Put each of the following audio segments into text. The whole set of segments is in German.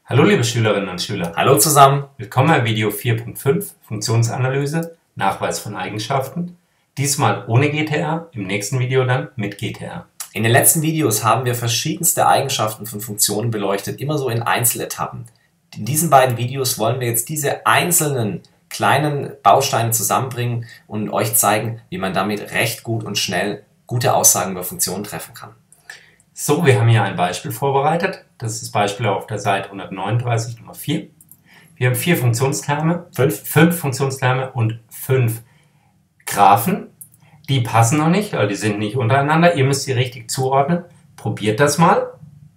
Hallo liebe Schülerinnen und Schüler, Hallo zusammen. willkommen bei Video 4.5 Funktionsanalyse, Nachweis von Eigenschaften. Diesmal ohne GTR, im nächsten Video dann mit GTR. In den letzten Videos haben wir verschiedenste Eigenschaften von Funktionen beleuchtet, immer so in Einzeletappen. In diesen beiden Videos wollen wir jetzt diese einzelnen kleinen Bausteine zusammenbringen und euch zeigen, wie man damit recht gut und schnell gute Aussagen über Funktionen treffen kann. So, wir haben hier ein Beispiel vorbereitet. Das ist das Beispiel auf der Seite 139, Nummer 4. Wir haben 4 Funktionsterme, 5 Funktionsterme und 5 Graphen. Die passen noch nicht, weil die sind nicht untereinander. Ihr müsst sie richtig zuordnen. Probiert das mal.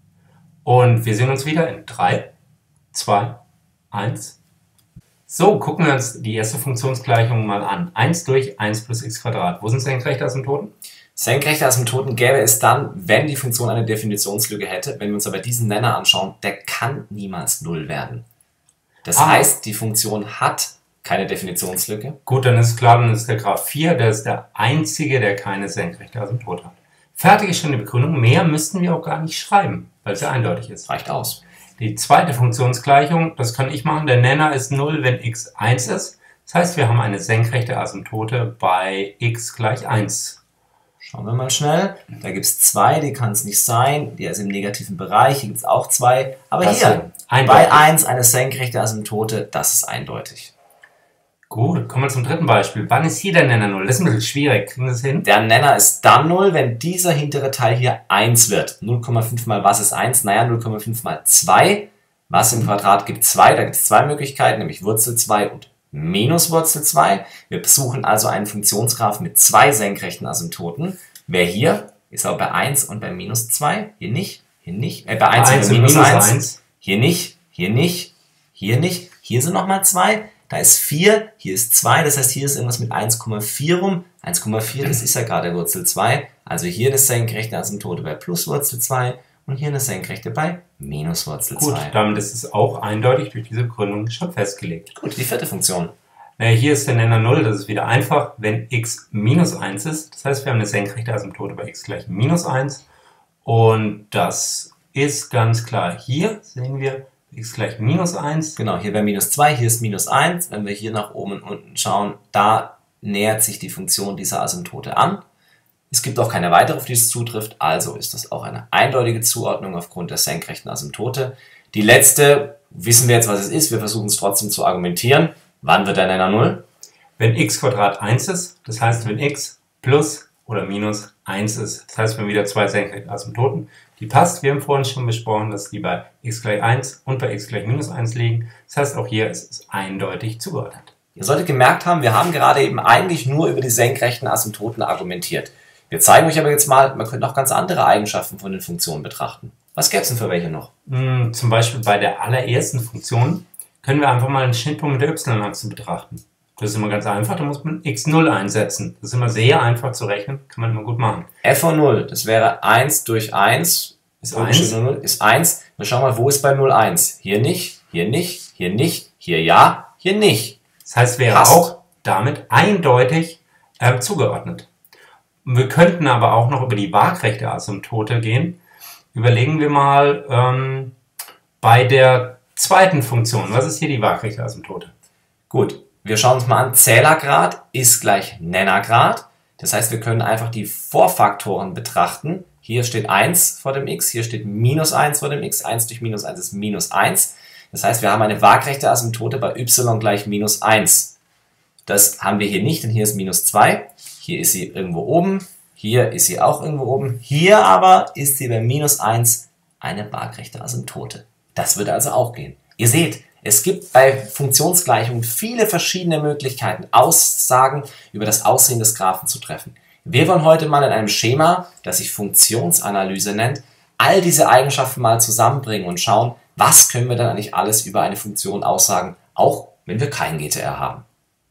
Und wir sehen uns wieder in 3, 2, 1. So, gucken wir uns die erste Funktionsgleichung mal an. 1 durch 1 plus x². Wo sind senkrechte Asymptoten? Senkrechte Asymptoten gäbe es dann, wenn die Funktion eine Definitionslücke hätte. Wenn wir uns aber diesen Nenner anschauen, der kann niemals 0 werden. Das heißt, die Funktion hat keine Definitionslücke. Gut, dann ist klar, dann ist der Graph 4, der ist der einzige, der keine senkrechte Asymptote hat. Fertig ist schon die Begründung. Mehr müssten wir auch gar nicht schreiben, weil es ja eindeutig ist. Reicht aus. Die zweite Funktionsgleichung, das kann ich machen. Der Nenner ist 0, wenn x 1 ist. Das heißt, wir haben eine senkrechte Asymptote bei x gleich 1. Schauen wir mal schnell. Da gibt es 2, die kann es nicht sein. Die ist im negativen Bereich. Hier gibt es auch 2. Aber das hier, bei 1 eine senkrechte Asymptote, das ist eindeutig. Gut, kommen wir zum dritten Beispiel. Wann ist hier der Nenner 0? Das ist ein bisschen schwierig. Kriegen wir das hin? Der Nenner ist dann 0, wenn dieser hintere Teil hier 1 wird. 0,5 mal was ist 1? Naja, 0,5 mal 2. Was im Quadrat gibt 2? Da gibt es 2 Möglichkeiten, nämlich Wurzel 2 und minus Wurzel 2. Wir besuchen also einen Funktionsgraph mit 2 senkrechten Asymptoten. Wer hier ist aber bei 1 und bei minus 2. Hier nicht, hier nicht. Bei 1 und bei minus 1. Hier nicht, hier nicht, hier nicht. Hier sind nochmal 2. Da ist 4, hier ist 2. Das heißt, hier ist irgendwas mit 1,4 rum. 1,4, das ist ja gerade Wurzel 2. Also hier eine senkrechte Asymptote bei plus Wurzel 2 und hier eine senkrechte bei minus Wurzel 2. Gut, damit ist es auch eindeutig durch diese Begründung schon festgelegt. Gut, die vierte Funktion. Hier ist der Nenner 0, das ist wieder einfach, wenn x minus 1 ist. Das heißt, wir haben eine senkrechte Asymptote bei x gleich minus 1. Und das ist ganz klar. Hier sehen wir x gleich minus 1. Genau, hier wäre minus 2, hier ist minus 1. Wenn wir hier nach oben und unten schauen, da nähert sich die Funktion dieser Asymptote an. Es gibt auch keine weitere, auf die es zutrifft, also ist das auch eine eindeutige Zuordnung aufgrund der senkrechten Asymptote. Die letzte, wissen wir jetzt, was es ist, wir versuchen es trotzdem zu argumentieren. Wann wird der Nenner 0? Wenn x² 1 ist, das heißt, wenn x plus oder minus 1 ist. Das heißt, wir haben wieder 2 senkrechte Asymptoten. Die passt, wir haben vorhin schon besprochen, dass die bei x gleich 1 und bei x gleich minus 1 liegen. Das heißt, auch hier ist es eindeutig zugeordnet. Ihr solltet gemerkt haben, wir haben gerade eben eigentlich nur über die senkrechten Asymptoten argumentiert. Wir zeigen euch aber jetzt mal, man könnte auch ganz andere Eigenschaften von den Funktionen betrachten. Was gäbe es denn für welche noch? Zum Beispiel bei der allerersten Funktion können wir einfach mal einen Schnittpunkt mit der y-Achse betrachten. Das ist immer ganz einfach, da muss man x0 einsetzen. Das ist immer sehr einfach zu rechnen, kann man immer gut machen. f von 0, das wäre 1 durch 1. Ist 1. Ist 1. Dann schauen wir mal, wo ist bei 0 1? Hier nicht, hier nicht, hier nicht, hier ja, hier nicht. Das heißt, wäre auch damit eindeutig zugeordnet. Wir könnten aber auch noch über die waagrechte Asymptote gehen. Überlegen wir mal bei der zweiten Funktion. Was ist hier die waagrechte Asymptote? Gut, wir schauen uns mal an. Zählergrad ist gleich Nennergrad. Das heißt, wir können einfach die Vorfaktoren betrachten. Hier steht 1 vor dem x, hier steht minus 1 vor dem x. 1 durch minus 1 ist minus 1. Das heißt, wir haben eine waagrechte Asymptote bei y gleich minus 1. Das haben wir hier nicht, denn hier ist minus 2. Hier ist sie irgendwo oben. Hier ist sie auch irgendwo oben. Hier aber ist sie bei minus 1 eine waagrechte Asymptote. Das würde also auch gehen. Ihr seht, es gibt bei Funktionsgleichungen viele verschiedene Möglichkeiten, Aussagen über das Aussehen des Graphen zu treffen. Wir wollen heute mal in einem Schema, das sich Funktionsanalyse nennt, all diese Eigenschaften mal zusammenbringen und schauen, was können wir dann eigentlich alles über eine Funktion aussagen, auch wenn wir kein GTR haben.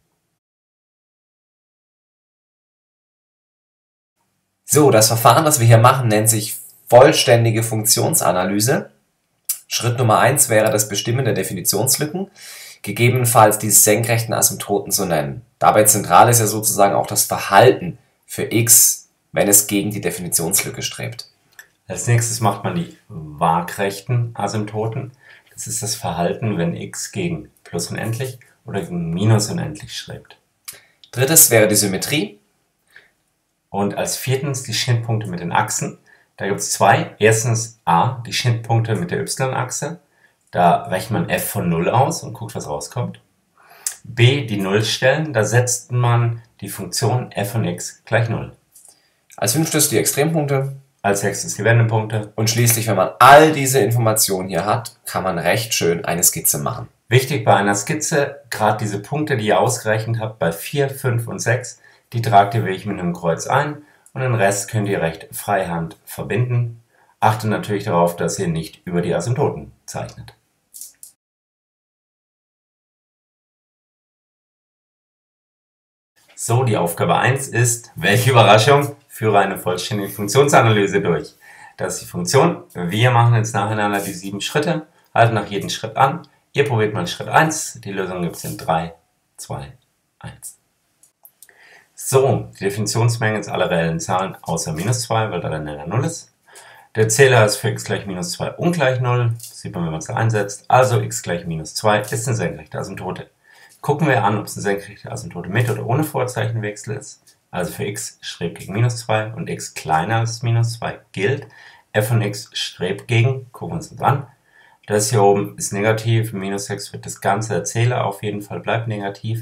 So, das Verfahren, das wir hier machen, nennt sich vollständige Funktionsanalyse. Schritt Nummer 1 wäre das Bestimmen der Definitionslücken, gegebenenfalls die senkrechten Asymptoten zu nennen. Dabei zentral ist ja sozusagen auch das Verhalten für x, wenn es gegen die Definitionslücke strebt. Als nächstes macht man die waagrechten Asymptoten. Das ist das Verhalten, wenn x gegen plus unendlich oder gegen minus unendlich strebt. Drittes wäre die Symmetrie. Und als viertens die Schnittpunkte mit den Achsen. Da gibt es zwei. Erstens a, die Schnittpunkte mit der y-Achse. Da rechnet man f von 0 aus und guckt, was rauskommt. B, die Nullstellen. Da setzt man die Funktion f von x gleich 0. Als fünftes die Extrempunkte. Als sechstes die Wendepunkte. Und schließlich, wenn man all diese Informationen hier hat, kann man recht schön eine Skizze machen. Wichtig bei einer Skizze, gerade diese Punkte, die ihr ausgerechnet habt, bei 4, 5 und 6, die tragt ihr wirklich mit einem Kreuz ein und den Rest könnt ihr recht freihand verbinden. Achtet natürlich darauf, dass ihr nicht über die Asymptoten zeichnet. So, die Aufgabe 1 ist, welche Überraschung, führe eine vollständige Funktionsanalyse durch. Das ist die Funktion. Wir machen jetzt nacheinander die 7 Schritte, halten nach jedem Schritt an. Ihr probiert mal Schritt 1, die Lösung gibt es in 3, 2, 1. So, die Definitionsmenge ist alle reellen Zahlen außer minus 2, weil da der Nenner 0 ist. Der Zähler ist für x gleich minus 2 ungleich 0. Das sieht man, wenn man es da einsetzt. Also x gleich minus 2 ist eine senkrechte Asymptote. Gucken wir an, ob es eine senkrechte Asymptote mit oder ohne Vorzeichenwechsel ist. Also für x strebt gegen minus 2 und x kleiner als minus 2 gilt. f von x strebt gegen, gucken wir uns das an. Das hier oben ist negativ, minus 6 wird das ganze, der Zähler auf jeden Fall bleibt negativ.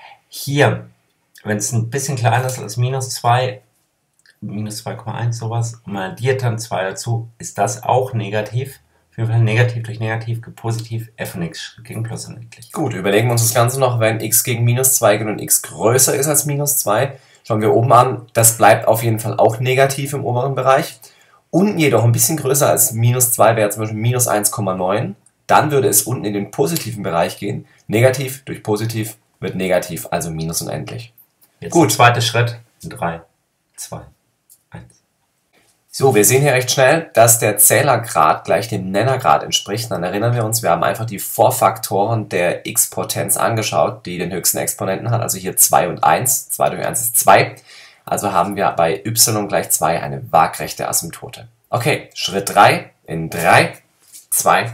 Hier, wenn es ein bisschen kleiner ist als minus 2, minus 2,1 sowas, und man addiert dann 2 dazu, ist das auch negativ. Auf jeden Fall negativ durch negativ, positiv, f von x gegen plus unendlich. Gut, überlegen wir uns das Ganze noch, wenn x gegen minus 2 geht und x größer ist als minus 2. Schauen wir oben an, das bleibt auf jeden Fall auch negativ im oberen Bereich. Unten jedoch ein bisschen größer als minus 2 wäre zum Beispiel minus 1,9. Dann würde es unten in den positiven Bereich gehen. Negativ durch positiv wird negativ, also minus unendlich. Jetzt gut, zweiter Schritt in 3, 2, 1. So, wir sehen hier recht schnell, dass der Zählergrad gleich dem Nennergrad entspricht. Dann erinnern wir uns, wir haben einfach die Vorfaktoren der x-Potenz angeschaut, die den höchsten Exponenten hat. Also hier 2 und 1. 2 durch 1 ist 2. Also haben wir bei y gleich 2 eine waagrechte Asymptote. Okay, Schritt 3 in 3, 2,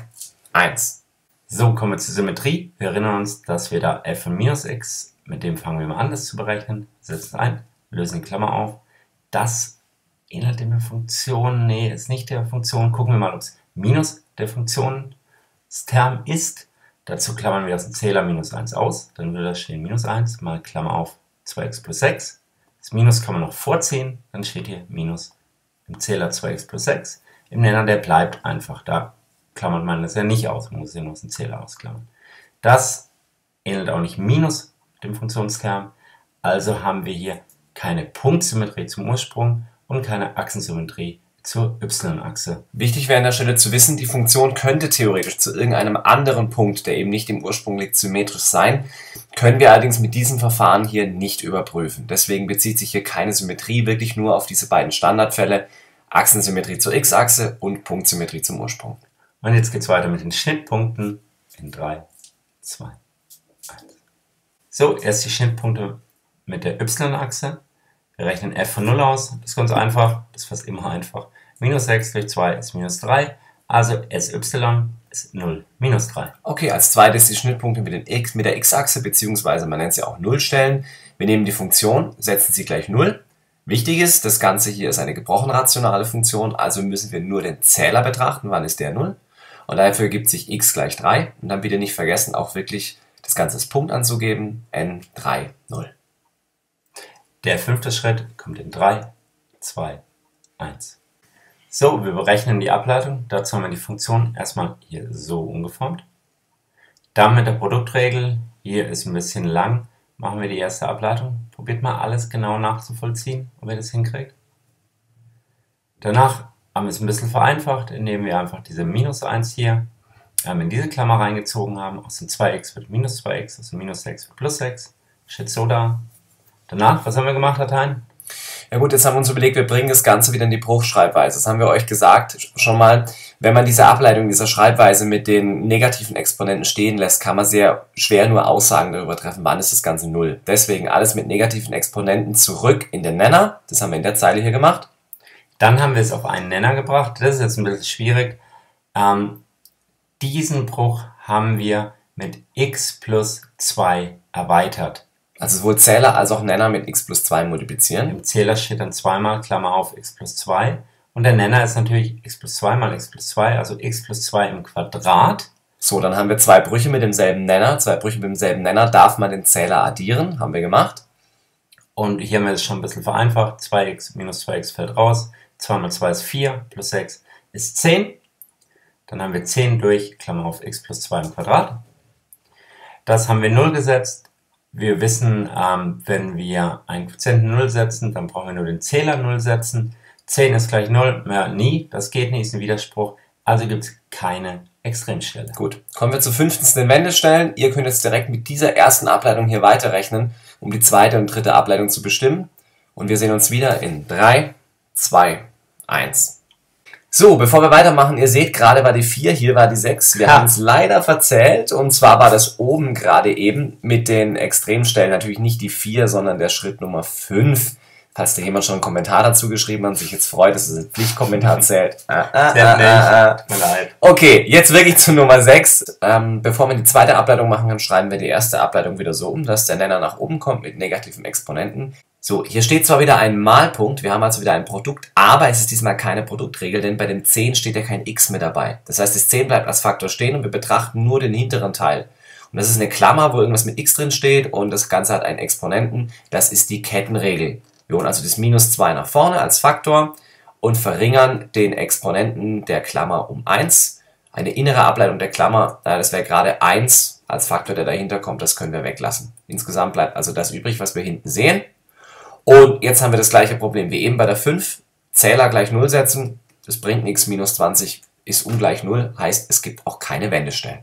1. So, kommen wir zur Symmetrie. Wir erinnern uns, dass wir da f von minus x, mit dem fangen wir mal an, das zu berechnen. Setzen ein, lösen die Klammer auf. Das ähnelt der Funktion, nee, ist nicht der Funktion. Gucken wir mal, ob es minus der Funktionsterm ist. Dazu klammern wir aus dem Zähler minus 1 aus. Dann würde da stehen minus 1 mal Klammer auf 2x plus 6. Das Minus kann man noch vorziehen. Dann steht hier minus im Zähler 2x plus 6. Im Nenner, der bleibt einfach da. Klammert man das ja nicht aus. Man muss ja nur aus dem Zähler ausklammern. Das ähnelt auch nicht minus dem Funktionsterm. Also haben wir hier keine Punktsymmetrie zum Ursprung und keine Achsensymmetrie zur y-Achse. Wichtig wäre an der Stelle zu wissen, die Funktion könnte theoretisch zu irgendeinem anderen Punkt, der eben nicht im Ursprung liegt, symmetrisch sein, können wir allerdings mit diesem Verfahren hier nicht überprüfen. Deswegen bezieht sich hier keine Symmetrie wirklich nur auf diese beiden Standardfälle, Achsensymmetrie zur x-Achse und Punktsymmetrie zum Ursprung. Und jetzt geht es weiter mit den Schnittpunkten in 3, 2, 1. So, erst die Schnittpunkte mit der y-Achse. Wir rechnen f von 0 aus, das ist ganz einfach, das ist fast immer einfach. Minus 6 durch 2 ist minus 3, also sy ist 0, minus 3. Okay, als zweites die Schnittpunkte mit der x-Achse, beziehungsweise man nennt sie auch Nullstellen. Wir nehmen die Funktion, setzen sie gleich 0. Wichtig ist, das Ganze hier ist eine gebrochen rationale Funktion, also müssen wir nur den Zähler betrachten, wann ist der 0. Und dafür gibt sich x gleich 3. Und dann bitte nicht vergessen, auch wirklich das Ganze als Punkt anzugeben, n3, 0. Der fünfte Schritt kommt in 3, 2, 1. So, wir berechnen die Ableitung. Dazu haben wir die Funktion erstmal hier so umgeformt. Dann mit der Produktregel, hier ist ein bisschen lang, machen wir die erste Ableitung. Probiert mal alles genau nachzuvollziehen, ob ihr das hinkriegt. Danach haben wir es ein bisschen vereinfacht, indem wir einfach diese minus 1 hier in diese Klammer reingezogen haben. Aus dem 2x wird minus 2x, aus dem minus 6 wird plus 6. Steht so da. Danach, was haben wir gemacht, Latein? Ja gut, jetzt haben wir uns überlegt, wir bringen das Ganze wieder in die Bruchschreibweise. Das haben wir euch gesagt schon mal. Wenn man diese Ableitung dieser Schreibweise mit den negativen Exponenten stehen lässt, kann man sehr schwer nur Aussagen darüber treffen, wann ist das Ganze 0. Deswegen alles mit negativen Exponenten zurück in den Nenner. Das haben wir in der Zeile hier gemacht. Dann haben wir es auf einen Nenner gebracht. Das ist jetzt ein bisschen schwierig. diesen Bruch haben wir mit x plus 2 erweitert. Also sowohl Zähler als auch Nenner mit x plus 2 multiplizieren. Im Zähler steht dann zweimal, Klammer auf, x plus 2. Und der Nenner ist natürlich x plus 2 mal x plus 2, also x plus 2 im Quadrat. So, dann haben wir zwei Brüche mit demselben Nenner. Zwei Brüche mit demselben Nenner darf man den Zähler addieren. Haben wir gemacht. Und hier haben wir es schon ein bisschen vereinfacht. 2x minus 2x fällt raus. 2 mal 2 ist 4, plus 6 ist 10. Dann haben wir 10 durch, Klammer auf, x plus 2 im Quadrat. Das haben wir 0 gesetzt. Wir wissen, wenn wir einen Quotienten 0 setzen, dann brauchen wir nur den Zähler 0 setzen. 10 ist gleich 0, mehr nie, das geht nicht, ist ein Widerspruch. Also gibt es keine Extremstelle. Gut, kommen wir zur 15. Wendestellen. Ihr könnt jetzt direkt mit dieser ersten Ableitung hier weiterrechnen, um die zweite und dritte Ableitung zu bestimmen. Und wir sehen uns wieder in 3, 2, 1. So, bevor wir weitermachen, ihr seht, gerade war die 4, hier war die 6. Wir haben es leider verzählt, und zwar war das oben gerade eben mit den Extremstellen natürlich nicht die 4, sondern der Schritt Nummer 5. Falls da jemand schon einen Kommentar dazu geschrieben hat und sich jetzt freut, dass es ein Pflichtkommentar zählt. Tut mir leid. Okay, jetzt wirklich zu Nummer 6. Bevor wir die zweite Ableitung machen, dann schreiben wir die erste Ableitung wieder so um, dass der Nenner nach oben kommt mit negativen Exponenten. So, hier steht zwar wieder ein Malpunkt, wir haben also wieder ein Produkt, aber es ist diesmal keine Produktregel, denn bei dem 10 steht ja kein x mit dabei. Das heißt, das 10 bleibt als Faktor stehen und wir betrachten nur den hinteren Teil. Und das ist eine Klammer, wo irgendwas mit x drin steht und das Ganze hat einen Exponenten. Das ist die Kettenregel. Wir holen also das minus 2 nach vorne als Faktor und verringern den Exponenten der Klammer um 1. Eine innere Ableitung der Klammer, das wäre gerade 1 als Faktor, der dahinter kommt, das können wir weglassen. Insgesamt bleibt also das übrig, was wir hinten sehen. Und jetzt haben wir das gleiche Problem wie eben bei der 5. Zähler gleich 0 setzen, das bringt nichts, minus 20 ist ungleich 0, heißt es gibt auch keine Wendestellen.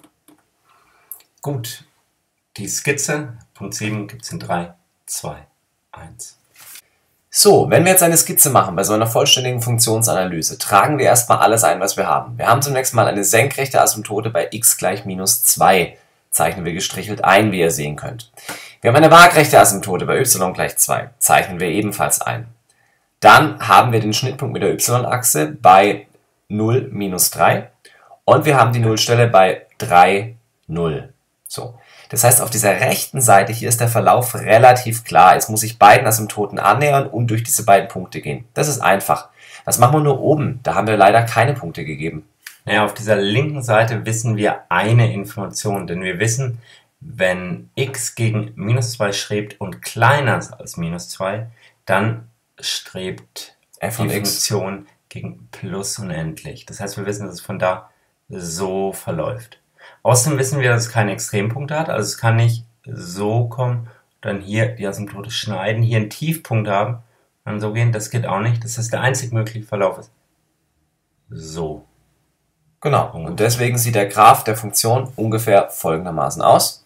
Gut, die Skizze, Punkt 7, gibt es in 3, 2, 1. So, wenn wir jetzt eine Skizze machen bei so einer vollständigen Funktionsanalyse, tragen wir erstmal alles ein, was wir haben. Wir haben zunächst mal eine senkrechte Asymptote bei x gleich minus 2. Zeichnen wir gestrichelt ein, wie ihr sehen könnt. Wir haben eine waagrechte Asymptote bei y gleich 2. Zeichnen wir ebenfalls ein. Dann haben wir den Schnittpunkt mit der y-Achse bei 0, minus 3. Und wir haben die Nullstelle bei 3, 0. So. Das heißt, auf dieser rechten Seite hier ist der Verlauf relativ klar. Jetzt muss ich beiden Asymptoten annähern und durch diese beiden Punkte gehen. Das ist einfach. Was machen wir nur oben? Da haben wir leider keine Punkte gegeben. Naja, auf dieser linken Seite wissen wir eine Information, denn wir wissen, wenn x gegen minus 2 strebt und kleiner ist als minus 2, dann strebt f die von x Funktion gegen plus unendlich. Das heißt, wir wissen, dass es von da so verläuft. Außerdem wissen wir, dass es keine Extrempunkte hat, also es kann nicht so kommen, dann hier die Asymptote schneiden, hier einen Tiefpunkt haben, dann so gehen, das geht auch nicht. Das heißt, der einzig mögliche Verlauf ist so. Genau, und deswegen sieht der Graph der Funktion ungefähr folgendermaßen aus.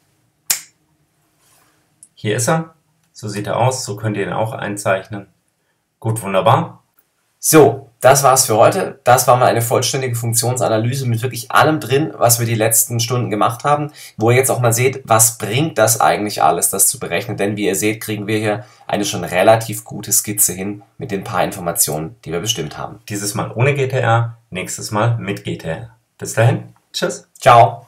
Hier ist er, so sieht er aus, so könnt ihr ihn auch einzeichnen. Gut, wunderbar. So, das war's für heute. Das war mal eine vollständige Funktionsanalyse mit wirklich allem drin, was wir die letzten Stunden gemacht haben, wo ihr jetzt auch mal seht, was bringt das eigentlich alles, das zu berechnen. Denn wie ihr seht, kriegen wir hier eine schon relativ gute Skizze hin mit den paar Informationen, die wir bestimmt haben. Dieses Mal ohne GTR, nächstes Mal mit GTR. Bis dahin, tschüss. Ciao.